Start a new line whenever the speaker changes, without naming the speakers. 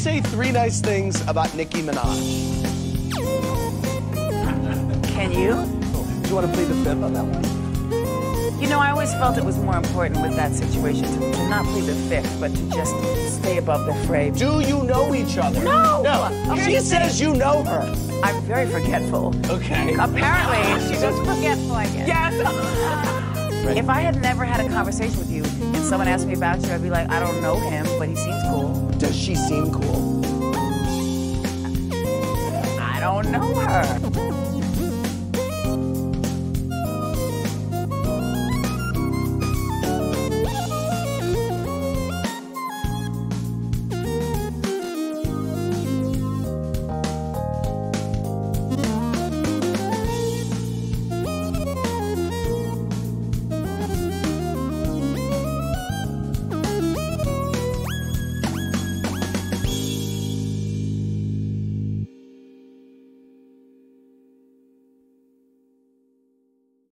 say 3 nice things about Nicki Minaj?
Can you?
Do you want to plead the fifth on that one?
You know, I always felt it was more important with that situation to not plead the fifth, but to just stay above the fray.
Do you know each other?
No!
She says you know her.
I'm very forgetful.
Okay.
Apparently,
She's just forgetful, I guess.
yes. If I had never had a conversation with you and someone asked me about you, I'd be like, I don't know him, but he seems cool.
Does she seem cool?
I don't know her.